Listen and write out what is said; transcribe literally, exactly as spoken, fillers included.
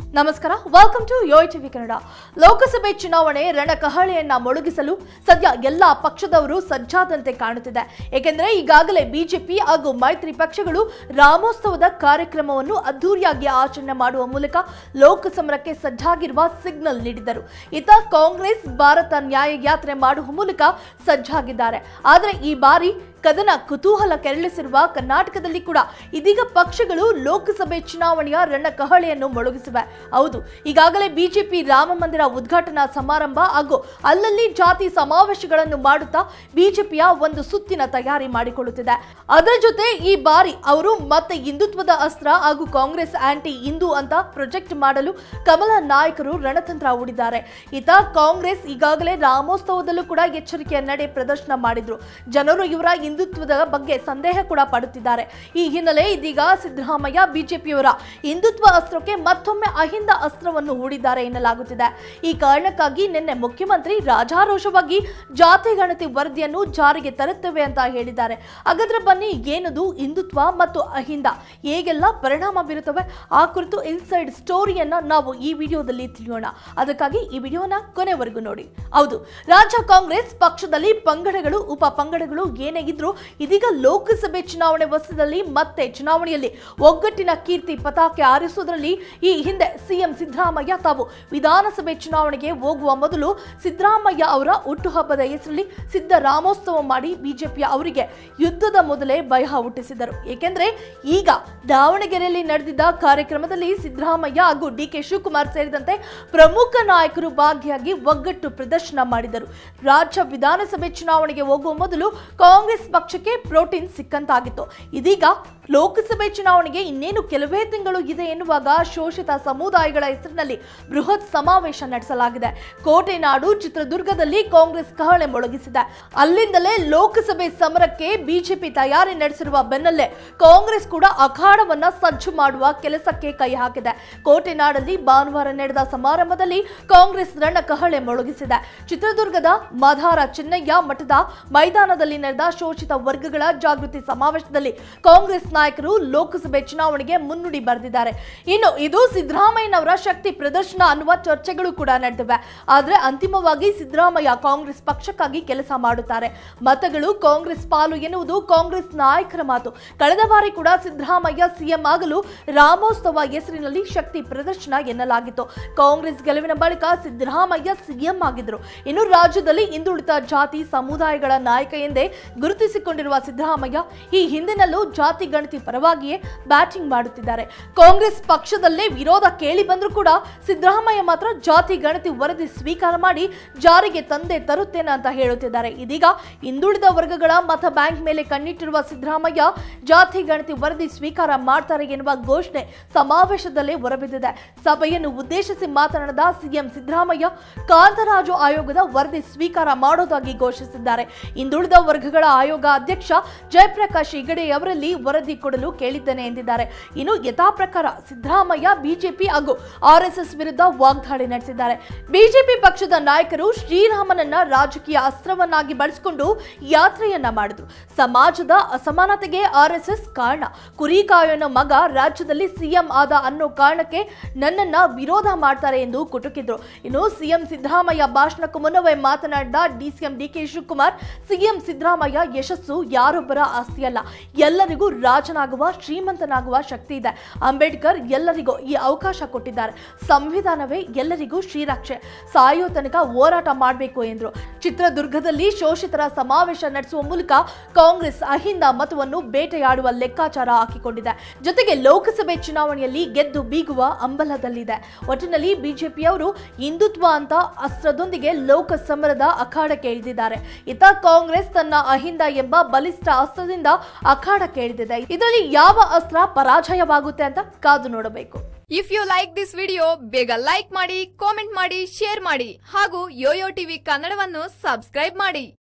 ನಮಸ್ಕಾರ, welcome to Yo TV Kannada. ಲೋಕಸಭೆ ಚುನಾವಣೆ ರಣಕಹಳೆಯನ್ನ ಮೊಳಗಿಸಲು ಸದ್ಯ ಎಲ್ಲಾ ಪಕ್ಷದವರು ಸಜ್ಜಾದಂತೆ ಕಾಣುತ್ತಿದೆ. ಏಕೆಂದರೆ ಈಗಾಗಲೇ ಬಿಜೆಪಿ ಹಾಗೂ ಮೈತ್ರಿ ಪಕ್ಷಗಳು ರಾಮೋತ್ಸವದ ಕಾರ್ಯಕ್ರಮವನ್ನು ಅದ್ದೂರಿಯಾಗಿ ಆಚರಣೆ ಮಾಡುವ ಮೂಲಕ ಲೋಕಸಮರಕ್ಕೆ ಸಜ್ಜಾಗಿರುವ ಸಿಗ್ನಲ್ ನೀಡಿದರು. ಇತ್ತ ಕಾಂಗ್ರೆಸ್ ಭಾರತ ನ್ಯಾಯ ಯಾತ್ರೆ ಮಾಡುವ ಮೂಲಕ ಸಜ್ಜಾಗಿದ್ದಾರೆ. ಆದರೆ ಈ ಬಾರಿ ಕದನ ಕುತೂಹಲ ಕೆರಳಿಸಿರುವ ಕರ್ನಾಟಕದಲ್ಲಿ ಕೂಡ ಇದೀಗ ಪಕ್ಷಗಳು ಲೋಕಸಭೆ ಚುನಾವಣೆಯ ರಣಕಹಳೆಯನ್ನು ಮೊಳಗಿಸಿವೆ. ಹೌದು, ಈಗಾಗಲೇ ಬಿಜೆಪಿ ರಾಮ ಮಂದಿರ ಉದ್ಘಾಟನಾ ಸಮಾರಂಭ ಹಾಗೂ ಅಲ್ಲಲ್ಲಿ ಜಾತಿ ಸಮಾವೇಶಗಳನ್ನು ಮಾಡುತ್ತಾ ಬಿಜೆಪಿಯ ಒಂದು ಸುತ್ತಿನ ತಯಾರಿ ಮಾಡಿಕೊಳ್ಳುತ್ತಿದೆ. ಅದರ ಜೊತೆ ಈ ಬಾರಿ ಅವರು ಮತ್ತೆ ಹಿಂದುತ್ವದ ಅಸ್ತ್ರ ಹಾಗೂ ಕಾಂಗ್ರೆಸ್ ಆಂಟಿ ಹಿಂದೂ ಅಂತ ಪ್ರೊಜೆಕ್ಟ್ ಮಾಡಲು ಕಮಲ ನಾಯಕರು ರಣತಂತ್ರ ಹೂಡಿದ್ದಾರೆ. ಇತ್ತ ಕಾಂಗ್ರೆಸ್ ಈಗಾಗಲೇ ರಾಮೋತ್ಸವದಲ್ಲೂ ಕೂಡ ಎಚ್ಚರಿಕೆಯ ನಡೆ ಪ್ರದರ್ಶನ ಮಾಡಿದ್ರು. ಜನರು ಇವರ ಹಿಂದುತ್ವದ ಬಗ್ಗೆ ಸಂದೇಹ ಕೂಡ ಪಡುತ್ತಿದ್ದಾರೆ. ಈ ಹಿನ್ನೆಲೆ ಇದೀಗ ಸಿದ್ದರಾಮಯ್ಯ ಬಿಜೆಪಿಯವರ ಹಿಂದುತ್ವ ಅಸ್ತ್ರಕ್ಕೆ ಮತ್ತೊಮ್ಮೆ ಅಹಿಂದ ಅಸ್ತ್ರವನ್ನು ಹೂಡಿದ್ದಾರೆ ಎನ್ನಲಾಗುತ್ತಿದೆ. ಈ ಕಾರಣಕ್ಕಾಗಿ ನಿನ್ನೆ ಮುಖ್ಯಮಂತ್ರಿ ರಾಜಾರೋಷವಾಗಿ ಜಾತಿ ಗಣತಿ ವರದಿಯನ್ನು ಜಾರಿಗೆ ತರುತ್ತೇವೆ ಅಂತ ಹೇಳಿದ್ದಾರೆ. ಹಾಗಾದ್ರೆ ಬನ್ನಿ, ಏನದು ಹಿಂದುತ್ವ ಮತ್ತು ಅಹಿಂದ, ಹೇಗೆಲ್ಲ ಪರಿಣಾಮ ಬೀರುತ್ತವೆ ಆ ಕುರಿತು ಇನ್ಸೈಡ್ ಸ್ಟೋರಿಯನ್ನ ನಾವು ಈ ವಿಡಿಯೋದಲ್ಲಿ ತಿಳಿಯೋಣ. ಅದಕ್ಕಾಗಿ ಈ ವಿಡಿಯೋನ ಕೊನೆವರೆಗೂ ನೋಡಿ. ಹೌದು, ರಾಜ್ಯ ಕಾಂಗ್ರೆಸ್ ಪಕ್ಷದಲ್ಲಿ ಪಂಗಡಗಳು ಉಪ ಪಂಗಡಗಳು ಏನೇ ಇದ್ರು ಇದೀಗ ಲೋಕಸಭೆ ಚುನಾವಣೆ ವರ್ಷದಲ್ಲಿ ಮತ್ತೆ ಚುನಾವಣೆಯಲ್ಲಿ ಒಗ್ಗಟ್ಟಿನ ಕೀರ್ತಿ ಪತಾಕೆ ಹಾರಿಸುವುದರಲ್ಲಿ ಈ ಹಿಂದೆ ಸಿಎಂ ಸಿದ್ದರಾಮಯ್ಯ ತಾವು ವಿಧಾನಸಭೆ ಚುನಾವಣೆಗೆ ಹೋಗುವ ಮೊದಲು ಸಿದ್ದರಾಮಯ್ಯ ಅವರ ಹುಟ್ಟುಹಬ್ಬದ ಹೆಸರಲ್ಲಿ ಸಿದ್ಧ ರಾಮೋತ್ಸವ ಮಾಡಿ ಬಿಜೆಪಿಯ ಅವರಿಗೆ ಯುದ್ಧದ ಮೊದಲೇ ಭಯ ಹುಟ್ಟಿಸಿದರು. ಏಕೆಂದ್ರೆ ಈಗ ದಾವಣಗೆರೆಯಲ್ಲಿ ನಡೆದಿದ್ದ ಕಾರ್ಯಕ್ರಮದಲ್ಲಿ ಸಿದ್ದರಾಮಯ್ಯ ಹಾಗೂ ಡಿ ಕೆ ಶಿವಕುಮಾರ್ ಸೇರಿದಂತೆ ಪ್ರಮುಖ ನಾಯಕರು ಭಾಗಿಯಾಗಿ ಒಗ್ಗಟ್ಟು ಪ್ರದರ್ಶನ ಮಾಡಿದರು. ರಾಜ್ಯ ವಿಧಾನಸಭೆ ಚುನಾವಣೆಗೆ ಹೋಗುವ ಮೊದಲು ಕಾಂಗ್ರೆಸ್ ಪಕ್ಷಕ್ಕೆ ಪ್ರೋಟೀನ್ ಸಿಕ್ಕಂತಾಗಿತ್ತು. ಇದೀಗ ಲೋಕಸಭೆ ಚುನಾವಣೆಗೆ ಇನ್ನೇನು ಕೆಲವೇ ತಿಂಗಳು ಇದೆ ಎನ್ನುವಾಗ ಶೋಷಿತ ಸಮುದಾಯಗಳ ಹೆಸರಿನಲ್ಲಿ ಬೃಹತ್ ಸಮಾವೇಶ ನಡೆಸಲಾಗಿದೆ. ಕೋಟೆನಾಡು ಚಿತ್ರದುರ್ಗದಲ್ಲಿ ಕಾಂಗ್ರೆಸ್ ಕಹಳೆ ಮೊಳಗಿಸಿದೆ. ಅಲ್ಲಿಂದಲೇ ಲೋಕಸಭೆ ಸಮರಕ್ಕೆ ಬಿಜೆಪಿ ತಯಾರಿ ನಡೆಸಿರುವ ಬೆನ್ನಲ್ಲೇ ಕಾಂಗ್ರೆಸ್ ಕೂಡ ಅಖಾಡವನ್ನ ಸಜ್ಜು ಮಾಡುವ ಕೆಲಸಕ್ಕೆ ಕೈ ಹಾಕಿದೆ. ಕೋಟೆನಾಡಲ್ಲಿ ಭಾನುವಾರ ನಡೆದ ಸಮಾರಂಭದಲ್ಲಿ ಕಾಂಗ್ರೆಸ್ ರಣ ಕಹಳೆ ಮೊಳಗಿಸಿದೆ. ಚಿತ್ರದುರ್ಗದ ಮಧಾರ ಚೆನ್ನಯ್ಯ ಮಠದ ಮೈದಾನದಲ್ಲಿ ನಡೆದ ಶೋಷಿತ ವರ್ಗಗಳ ಜಾಗೃತಿ ಸಮಾವೇಶದಲ್ಲಿ ಕಾಂಗ್ರೆಸ್ ನಾಯಕರು ಲೋಕಸಭೆ ಚುನಾವಣೆಗೆ ಮುನ್ನುಡಿ ಬರೆದಿದ್ದಾರೆ. ಇನ್ನು ಇದು ಸಿದ್ದರಾಮಯ್ಯನವರ ಶಕ್ತಿ ಪ್ರದರ್ಶನ ಅನ್ನುವ ಚರ್ಚೆಗಳು ಕೂಡ ನಡೆದಿವೆ. ಆದ್ರೆ ಅಂತಿಮವಾಗಿ ಸಿದ್ದರಾಮಯ್ಯ ಕಾಂಗ್ರೆಸ್ ಪಕ್ಷಕ್ಕಾಗಿ ಕೆಲಸ ಮಾಡುತ್ತಾರೆ. ಮತಗಳು ಕಾಂಗ್ರೆಸ್ ಪಾಲು ಎನ್ನುವುದು ಕಾಂಗ್ರೆಸ್ ನಾಯಕರ ಮಾತು. ಕಳೆದ ಬಾರಿ ಕೂಡ ಸಿದ್ದರಾಮಯ್ಯ ಸಿಎಂ ಆಗಲು ರಾಮೋತ್ಸವ ಹೆಸರಿನಲ್ಲಿ ಶಕ್ತಿ ಪ್ರದರ್ಶನ ಎನ್ನಲಾಗಿತ್ತು. ಕಾಂಗ್ರೆಸ್ ಗೆಲುವಿನ ಬಳಿಕ ಸಿದ್ದರಾಮಯ್ಯ ಸಿಎಂ ಆಗಿದ್ರು. ಇನ್ನು ರಾಜ್ಯದಲ್ಲಿ ಹಿಂದುಳಿದ ಜಾತಿ ಸಮುದಾಯಗಳ ನಾಯಕ ಎಂದೇ ಗುರುತಿಸಿಕೊಂಡಿರುವ ಸಿದ್ದರಾಮಯ್ಯ ಈ ಹಿಂದಿನಲ್ಲೂ ಜಾತಿ ಗಣತಿ ಪರವಾಗಿಯೇ ಬ್ಯಾಟಿಂಗ್ ಮಾಡುತ್ತಿದ್ದಾರೆ. ಕಾಂಗ್ರೆಸ್ ಪಕ್ಷದಲ್ಲೇ ವಿರೋಧ ಕೇಳಿ ಬಂದರೂ ಕೂಡ ಸಿದ್ದರಾಮಯ್ಯ ಮಾತ್ರ ಜಾತಿ ಗಣತಿ ವರದಿ ಸ್ವೀಕಾರ ಮಾಡಿ ಜಾರಿಗೆ ತಂದೆ ತರುತ್ತೇನೆ ಅಂತ ಹೇಳುತ್ತಿದ್ದಾರೆ. ಇದೀಗ ಹಿಂದುಳಿದ ವರ್ಗಗಳ ಮತ ಬ್ಯಾಂಕ್ ಮೇಲೆ ಕಣ್ಣಿಟ್ಟಿರುವ ಸಿದ್ದರಾಮಯ್ಯ ಜಾತಿ ಗಣತಿ ವರದಿ ಸ್ವೀಕಾರ ಮಾಡ್ತಾರೆ ಎನ್ನುವ ಘೋಷಣೆ ಸಮಾವೇಶದಲ್ಲೇ ಹೊರಬಿದ್ದಿದೆ. ಸಭೆಯನ್ನು ಉದ್ದೇಶಿಸಿ ಮಾತನಾಡಿದ ಸಿಎಂ ಸಿದ್ದರಾಮಯ್ಯ ಕಾಂತರಾಜು ಆಯೋಗದ ವರದಿ ಸ್ವೀಕಾರ ಮಾಡೋದಾಗಿ ಘೋಷಿಸಿದ್ದಾರೆ. ಹಿಂದುಳಿದ ವರ್ಗಗಳ ಆಯೋಗ ಅಧ್ಯಕ್ಷ ಜಯಪ್ರಕಾಶ್ ಹೆಗಡೆ ಅವರಲ್ಲಿ ವರದಿ ಕೊಡಲು ಕೇಳಿದ್ದೇನೆ ಎಂದಿದ್ದಾರೆ. ಇನ್ನು ಯಥಾ ಪ್ರಕಾರ ಸಿದ್ದರಾಮಯ್ಯ ಬಿಜೆಪಿ ಹಾಗೂ ಆರ್ಎಸ್ಎಸ್ ವಿರುದ್ಧ ವಾಗ್ದಾಳಿ ನಡೆಸಿದ್ದಾರೆ. ಬಿಜೆಪಿ ಪಕ್ಷದ ನಾಯಕರು ಶ್ರೀರಾಮನನ್ನ ರಾಜಕೀಯ ಅಸ್ತ್ರವನ್ನಾಗಿ ಬಳಸಿಕೊಂಡು ಯಾತ್ರೆಯನ್ನ ಮಾಡಿದ್ರು. ಸಮಾಜದ ಅಸಮಾನತೆಗೆ ಆರ್ಎಸ್ಎಸ್ ಕಾರಣ, ಕುರಿಕಾಯನ ಮಗ ರಾಜ್ಯದಲ್ಲಿ ಸಿಎಂ ಆದ ಅನ್ನೋ ಕಾರಣಕ್ಕೆ ನನ್ನನ್ನ ವಿರೋಧ ಮಾಡ್ತಾರೆ ಎಂದು ಕುಟುಕಿದ್ರು. ಇನ್ನು ಸಿಎಂ ಸಿದ್ದರಾಮಯ್ಯ ಭಾಷಣಕ್ಕೂ ಮುನ್ನವೇ ಮಾತನಾಡಿದ DCM D K Shivakumar, CM Siddaramaiah ಯಶಸ್ಸು ಯಾರೊಬ್ಬರ ಆಸ್ತಿಯಲ್ಲ, ಎಲ್ಲರಿಗೂ ರಾಜನಾಗುವ ಶ್ರೀಮಂತನಾಗುವ ಶಕ್ತಿ ಇದೆ. ಅಂಬೇಡ್ಕರ್ ಎಲ್ಲರಿಗೂ ಈ ಅವಕಾಶ ಕೊಟ್ಟಿದ್ದಾರೆ. ಸಂವಿಧಾನವೇ ಎಲ್ಲರಿಗೂ ಶ್ರೀರಕ್ಷೆ, ಸಾಯೋ ತನಕ ಹೋರಾಟ ಮಾಡಬೇಕು ಎಂದರು. ಚಿತ್ರದುರ್ಗದಲ್ಲಿ ಶೋಷಿತರ ಸಮಾವೇಶ ನಡೆಸುವ ಮೂಲಕ ಕಾಂಗ್ರೆಸ್ ಅಹಿಂದ ಮತವನ್ನು ಬೇಟೆಯಾಡುವ ಲೆಕ್ಕಾಚಾರ ಹಾಕಿಕೊಂಡಿದೆ. ಜೊತೆಗೆ ಲೋಕಸಭೆ ಚುನಾವಣೆಯಲ್ಲಿ ಗೆದ್ದು ಬೀಗುವ ಅಂಬಲದಲ್ಲಿದೆ. ಒಟ್ಟಿನಲ್ಲಿ ಬಿಜೆಪಿಯವರು ಹಿಂದುತ್ವ ಅಂತ ಅಸ್ತ್ರದೊಂದಿಗೆ ಲೋಕ ಸಮರದ ಅಖಾಡಕ್ಕೆ ಇಳಿದಿದ್ದಾರೆ. ಇತ್ತ ಕಾಂಗ್ರೆಸ್ ತನ್ನ ಅಹಿಂದ ಎಂಬ ಬಲಿಷ್ಠ ಅಸ್ತ್ರದಿಂದ ಅಖಾಡಕ್ಕೆ ಇಳಿದಿದೆ. ಇದರಲ್ಲಿ ಯಾವ ಅಸ್ತ್ರ ಪರಾಜಯವಾಗುತ್ತೆ ಅಂತ ಕಾದು ನೋಡಬೇಕು. If you like this video ಬೇಗ ಲೈಕ್ ಮಾಡಿ, ಕಾಮೆಂಟ್ ಮಾಡಿ, ಶೇರ್ ಮಾಡಿ ಹಾಗೂ ಯೋಯೋ ಟಿವಿ ಕನ್ನಡವನ್ನು ಸಬ್ಸ್ಕ್ರೈಬ್ ಮಾಡಿ.